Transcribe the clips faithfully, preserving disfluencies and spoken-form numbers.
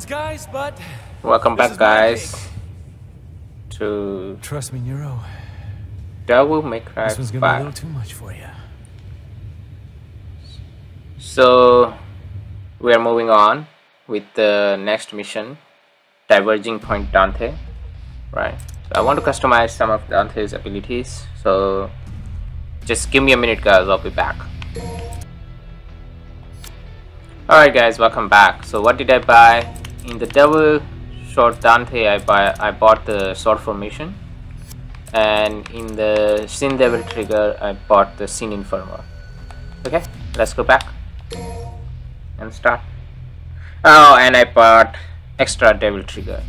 guys, but welcome back, guys, to trust me, Nero. Devil May Cry This one's gonna be a little too much for you. So we are moving on with the next mission, Diverging Point Dante. Right. So I want to customize some of Dante's abilities. So just give me a minute, guys. I'll be back. Alright, guys, welcome back. So what did I buy in the Devil Short Dante? I buy I bought the Sword Formation, and in the Sin Devil Trigger I bought the Sin Inferno. Okay, let's go back and start. Oh, and I bought extra Devil Trigger.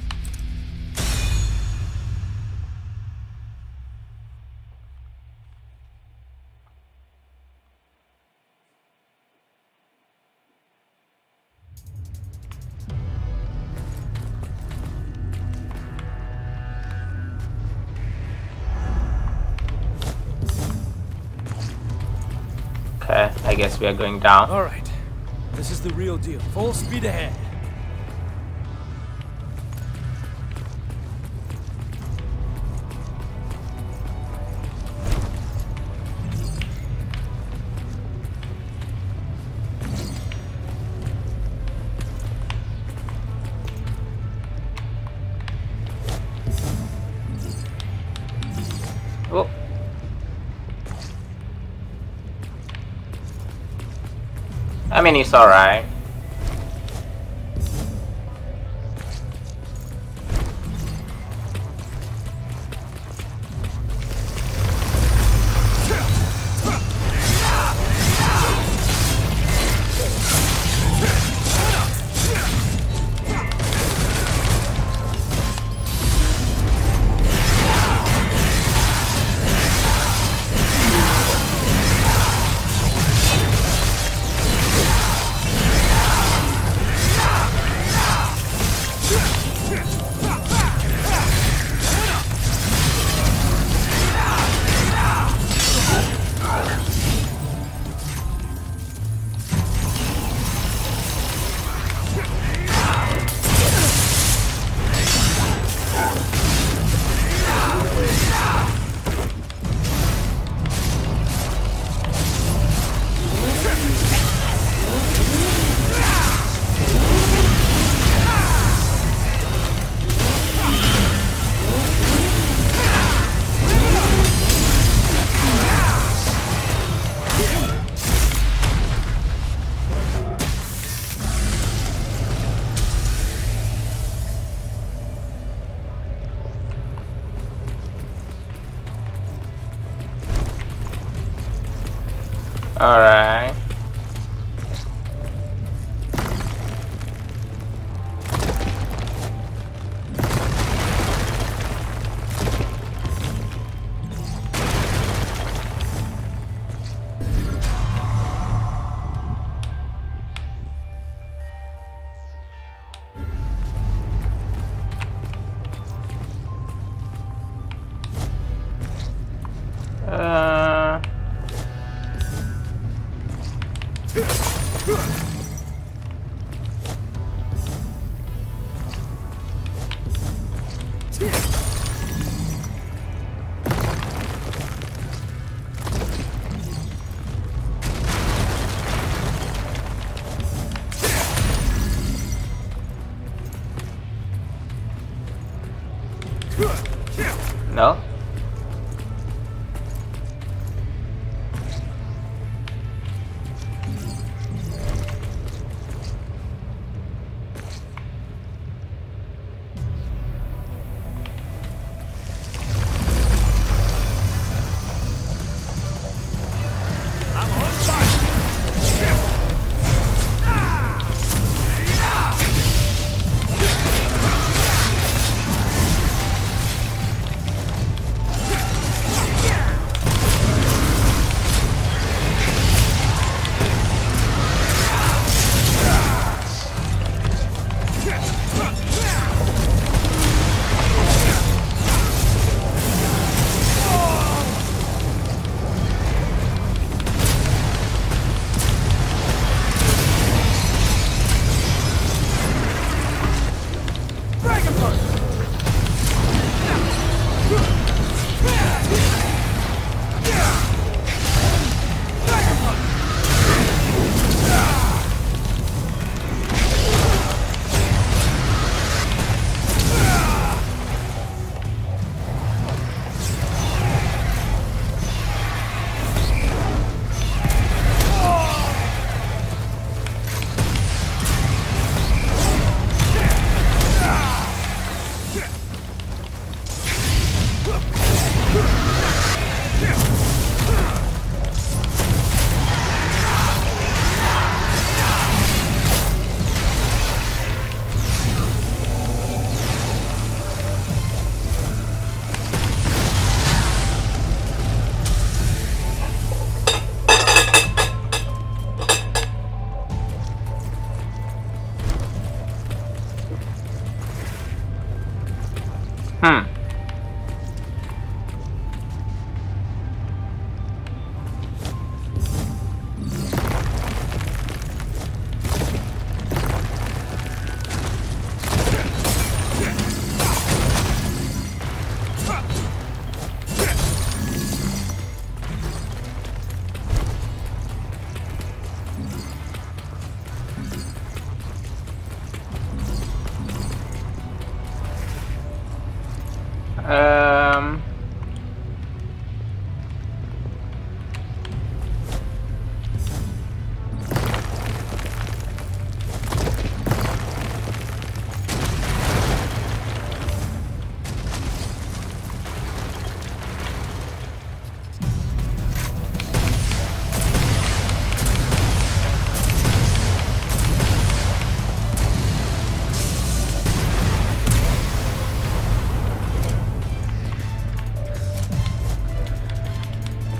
Okay, I guess we are going down. All right, this is the real deal. Full speed ahead. Oh. I mean, it's alright. All right. Uh No?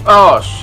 Oh shit.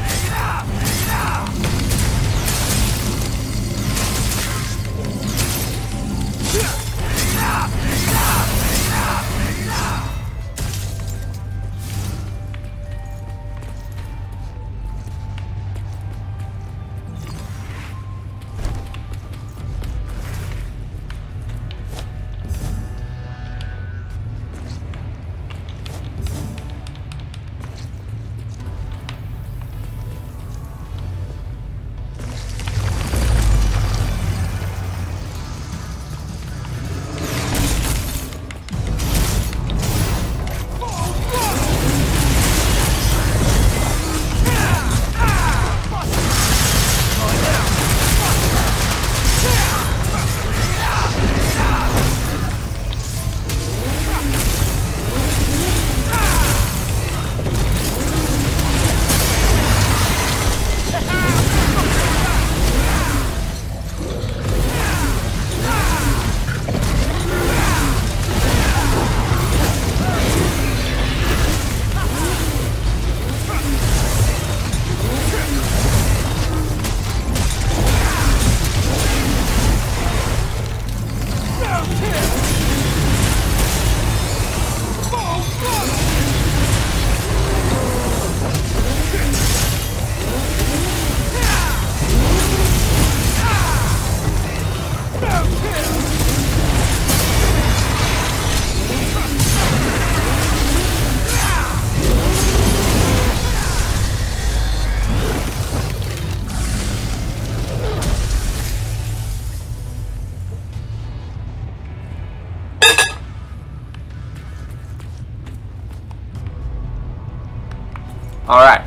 All right.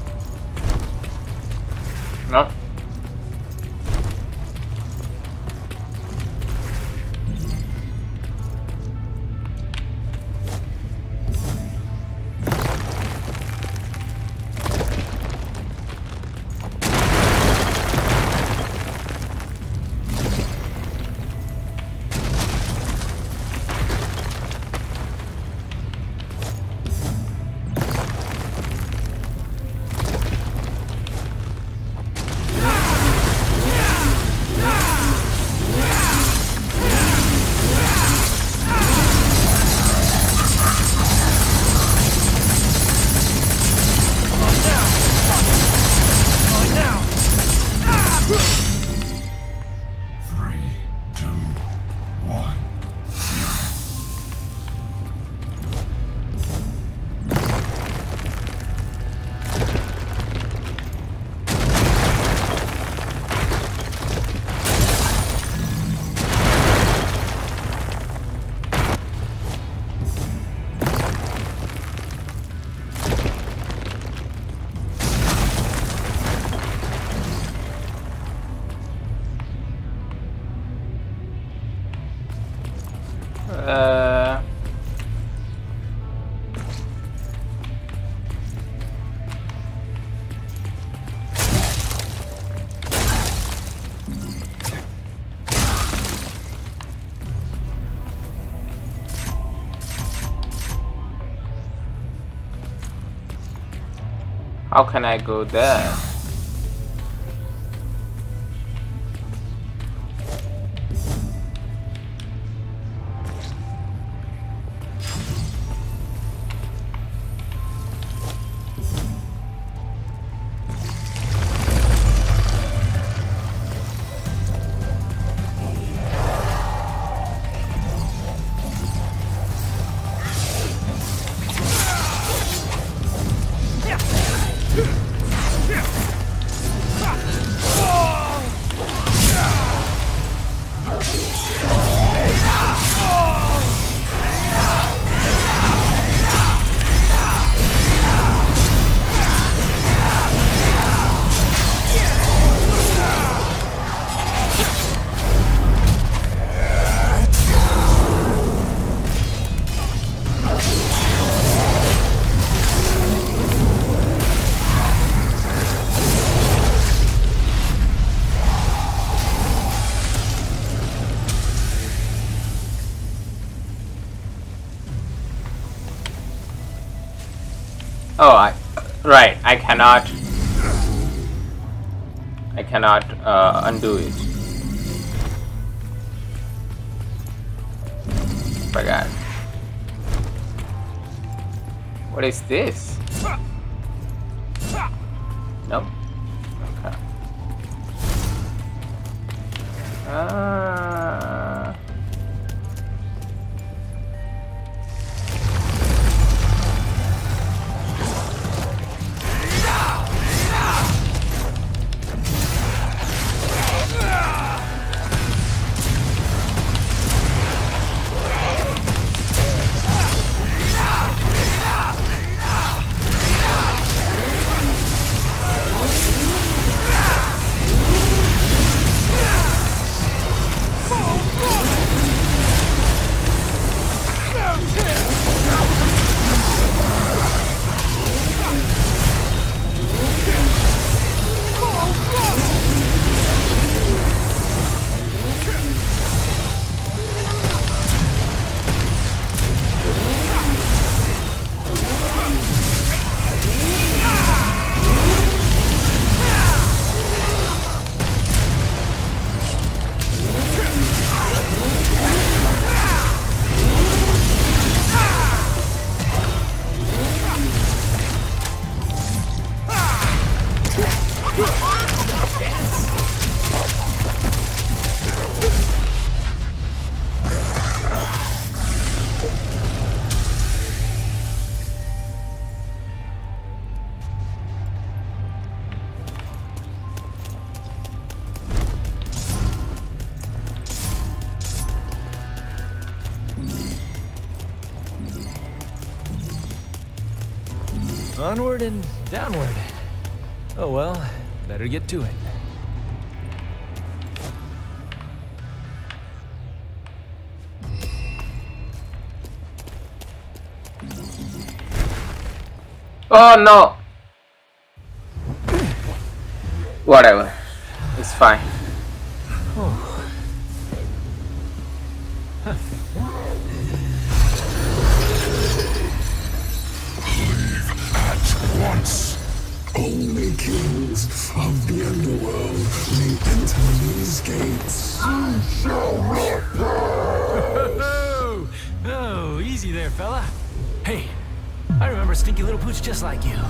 No. Uh, how can I go there? Oh, I Right, I cannot I cannot uh, undo it. Forgot. What is this? Nope. Okay. Uh... Onward and downward. Oh well, better get to it. Oh no! Whatever. It's fine. Oh. Huh. Once, only kings of the underworld may enter these gates. You shall not pass. Oh, oh, easy there, fella. Hey, I remember Stinky Little Pooch just like you.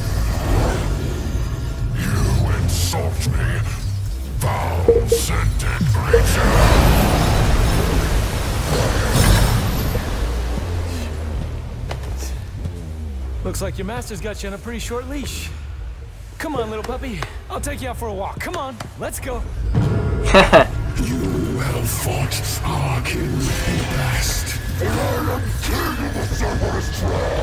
You insult me, foul-scented creature. Looks like your master's got you on a pretty short leash. Come on, little puppy. I'll take you out for a walk. Come on, let's go. You have fought our king in the past. And I am king of the Cerberus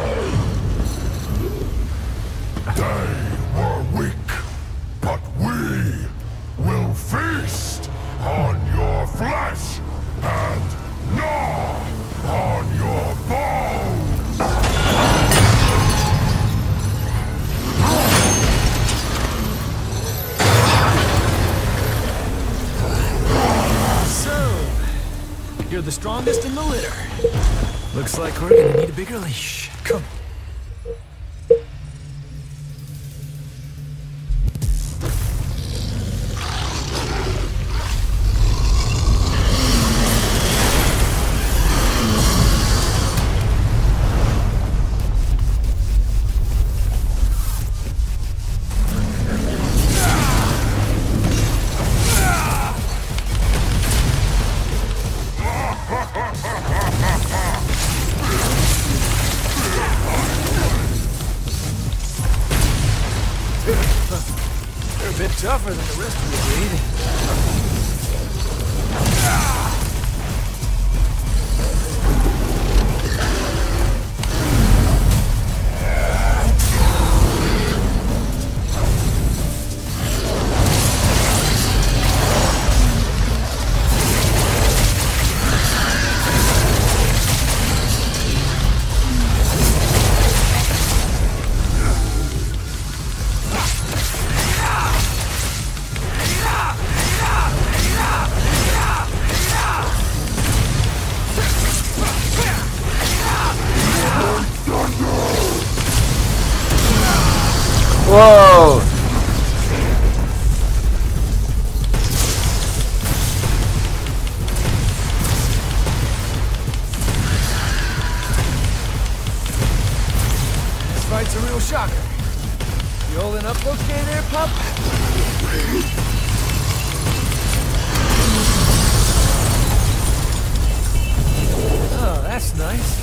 tribe. They were weak, but we will feast on your flesh and gnaw on your bones. You're the strongest in the litter. Looks like we're gonna need a bigger leash. Come. They're a bit tougher than the rest of the breed. Whoa! This fight's a real shocker. You holding up okay there, pup? Oh, that's nice.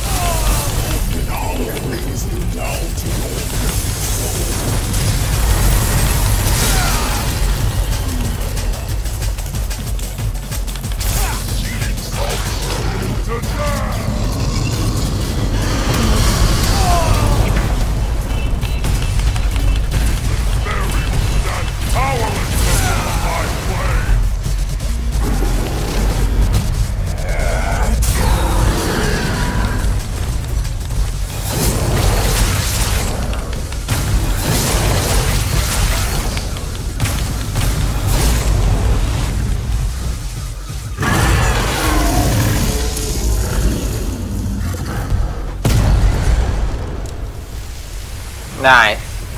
Nice.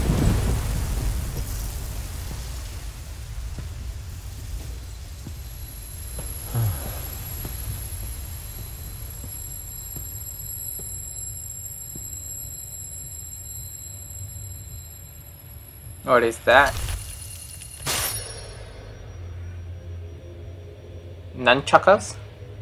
What is that? Nunchuckers?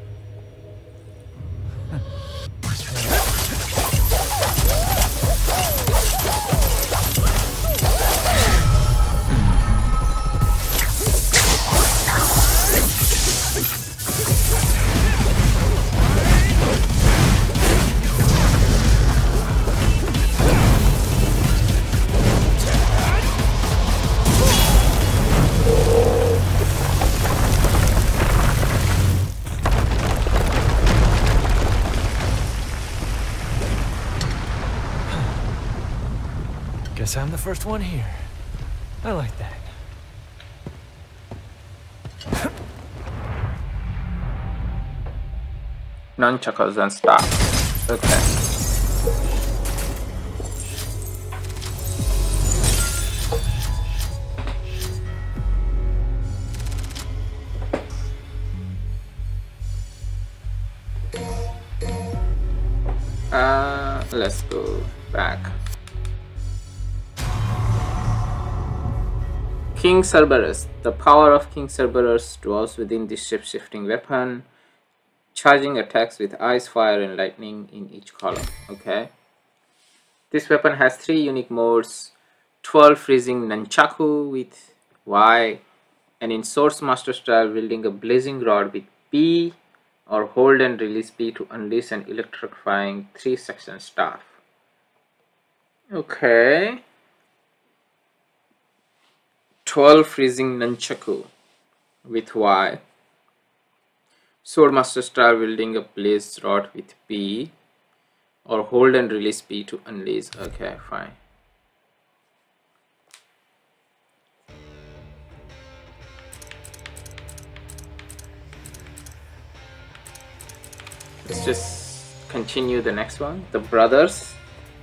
Guess I'm the first one here. I like that. Nunchuckers and stuff. Okay. Uh, let's go back. King Cerberus. The power of King Cerberus dwells within this shape-shifting weapon, charging attacks with ice, fire, and lightning in each column. Okay. This weapon has three unique modes: twelve freezing nunchaku with Y, and in Sword Master style, wielding a blazing rod with B, or hold and release B to unleash an electrifying three-section staff. Okay. twelve freezing nunchaku with Y. Swordmaster style, wielding a blaze rod with B, or hold and release B to unleash. Okay, fine. Let's just continue the next one. The brothers.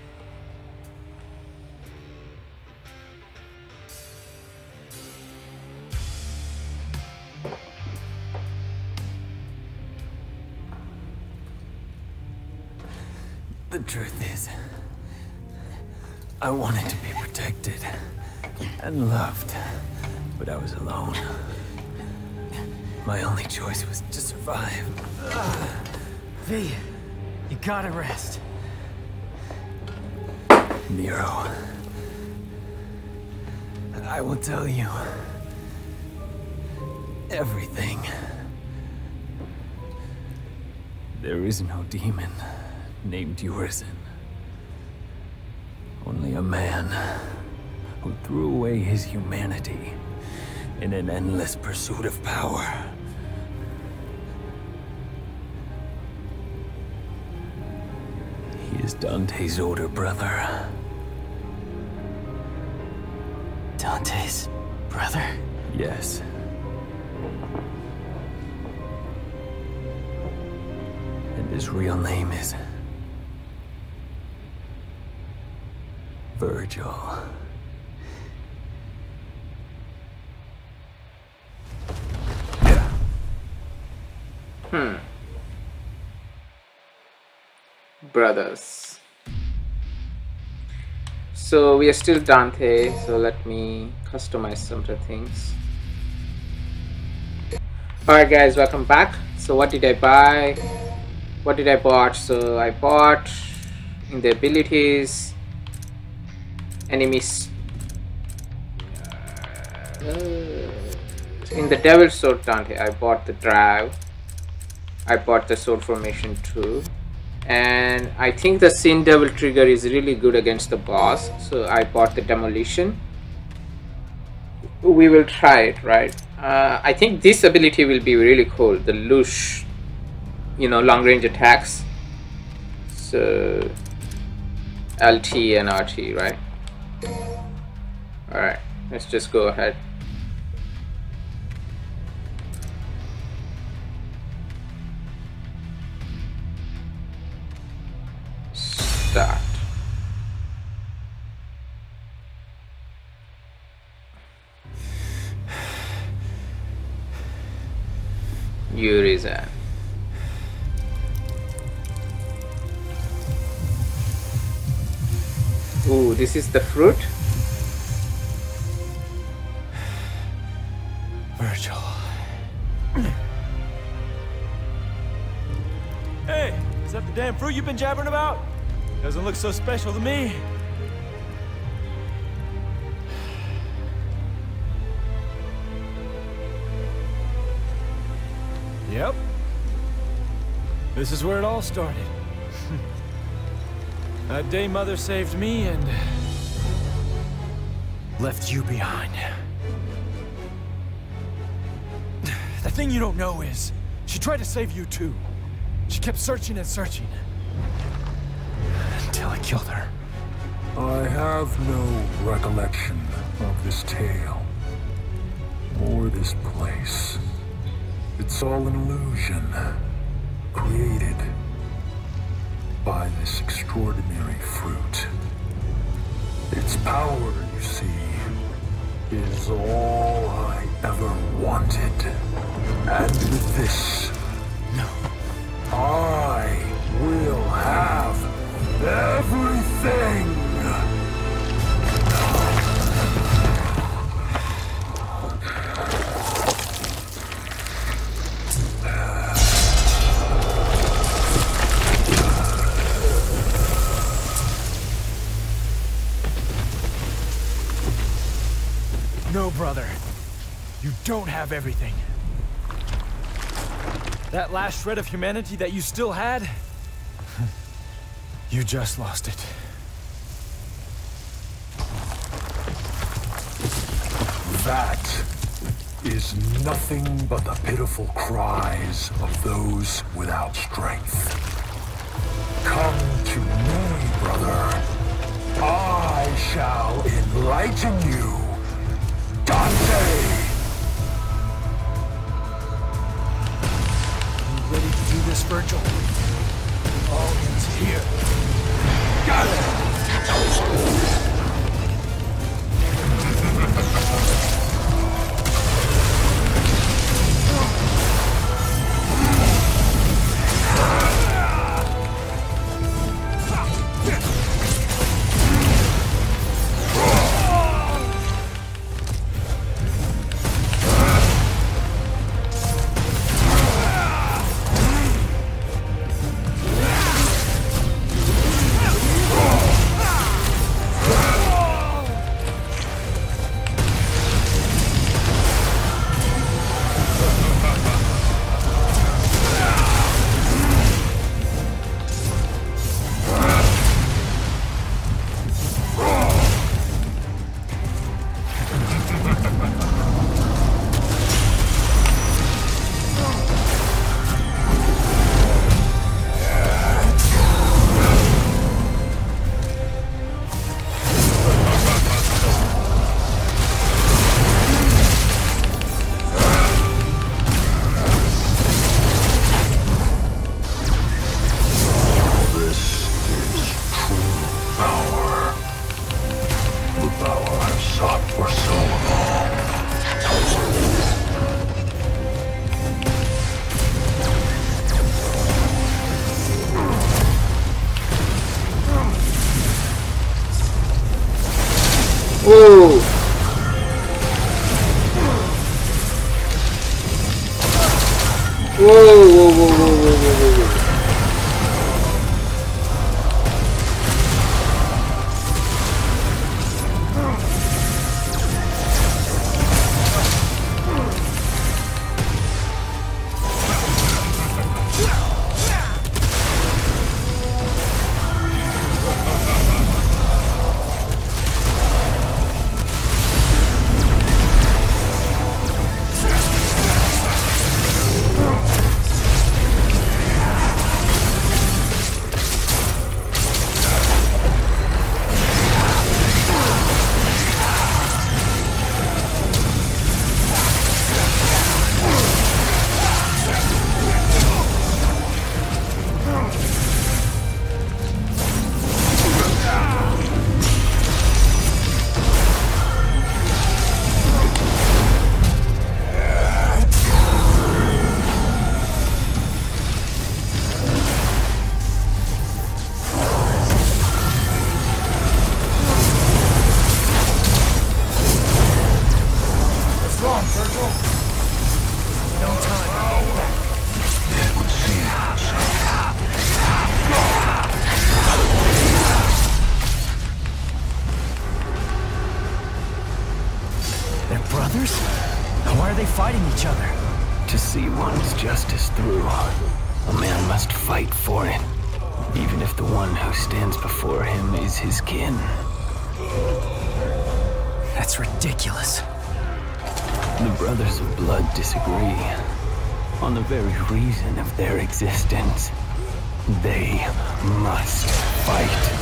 The truth is, I wanted to be protected and loved, but I was alone. My only choice was to survive. Ugh. V, you gotta rest. Nero, I will tell you everything. There is no demon named Urizen. Only a man who threw away his humanity in an endless pursuit of power. He is Dante's older brother. Dante's brother? Yes. And his real name is Virgil. Hmm. Brothers. So we are still Dante, so let me customize some of the things. Alright guys, welcome back. So what did I buy? What did I bought? So I bought in the abilities, enemies. Uh, in the Devil's Sword Dante, I bought the drive. I bought the sword formation too. And I think the Sin Devil trigger is really good against the boss, so I bought the demolition. We will try it, right? Uh, I think this ability will be really cool, the Lush, you know, long range attacks. So L T and R T, right? Alright, let's just go ahead. Start. Urizen. Ooh, this is the fruit? Virgil. Hey, is that the damn fruit you've been jabbering about? Doesn't look so special to me. Yep. This is where it all started. That day Mother saved me and left you behind. The thing you don't know is, she tried to save you too. She kept searching and searching. Until I killed her. I have no recollection of this tale. Or this place. It's all an illusion. Created by this extraordinary fruit. Its power, you see, is all I ever wanted. And with this, No. I will have everything! No, brother. You don't have everything. That last shred of humanity that you still had, you just lost it. That is nothing but the pitiful cries of those without strength. Come to me, brother. I shall enlighten you. Dante! You ready to do this, Virgil? All ends here. Got it! Whoa, whoa, whoa, whoa, whoa, whoa, whoa. Brothers? Why are they fighting each other? To see one's justice through, a man must fight for it, even if the one who stands before him is his kin. That's ridiculous. The Brothers of Blood disagree on the very reason of their existence. They must fight.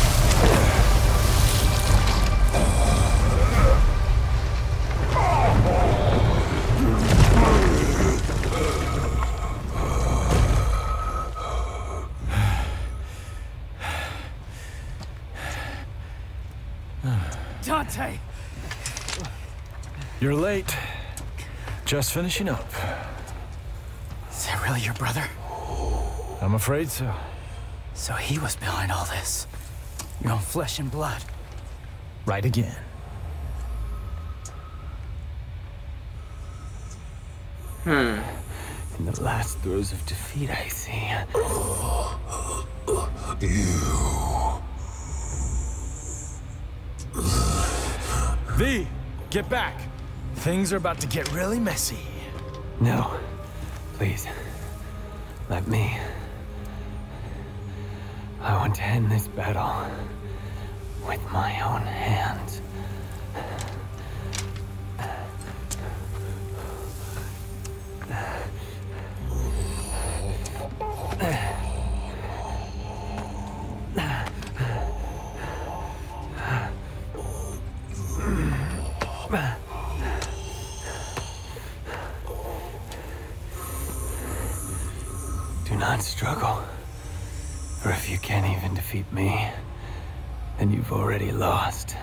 Dante! You're late. Just finishing up. Is that really your brother? I'm afraid so. So he was behind all this. Your own flesh and blood. Right again. Hmm. In the last throes of defeat, I see. You. V, get back. Things are about to get really messy. No. Please. Let me. I want to end this battle with my own hands. Do not struggle. For if you can't even defeat me, then you've already lost.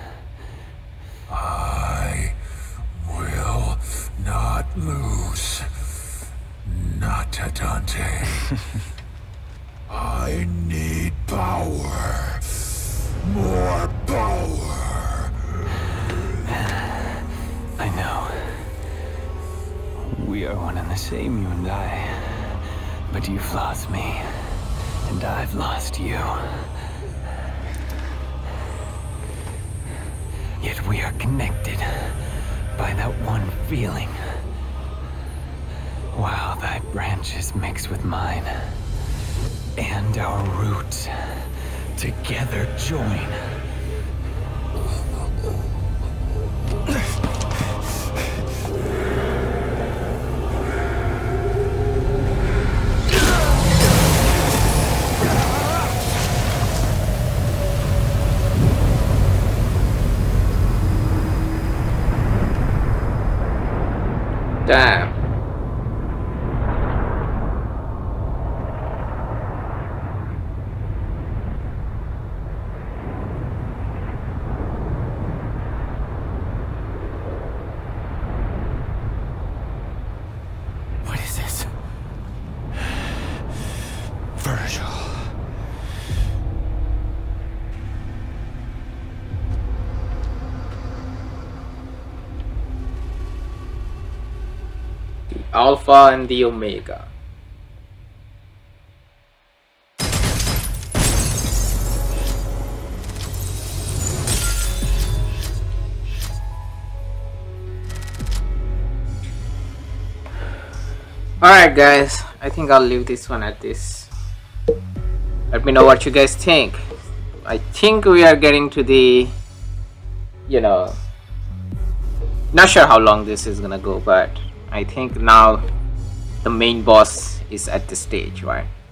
I will not lose. Not to Dante. I need power. More power. I know. We are one and the same, you and I. But you've lost me, and I've lost you. Yet we are connected by that one feeling. While thy branches mix with mine, and our roots together join. Damn. What is this? Virgil. Alpha and the Omega. Alright guys, I think I'll leave this one at this. Let me know what you guys think. I think we are getting to the, you know, not sure how long this is gonna go, but I think now the main boss is at the stage, right?